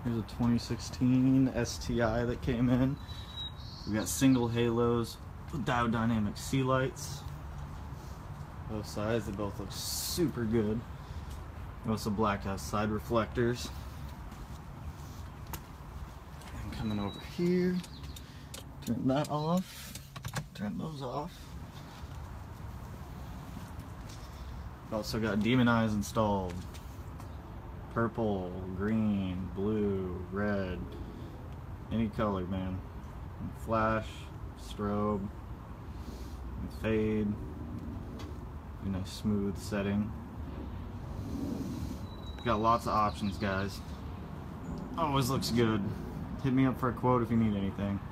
Here's a 2016 STI that came in. We got single halos with Diode Dynamic C lights. Both sides, they both look super good. Also black has side reflectors. And coming over here, turn that off, turn those off. Also got Demon Eyes installed. Purple, green, blue, red, any color, man. And flash, strobe, and fade. A nice smooth setting. Got lots of options, guys. Always looks good. Hit me up for a quote if you need anything.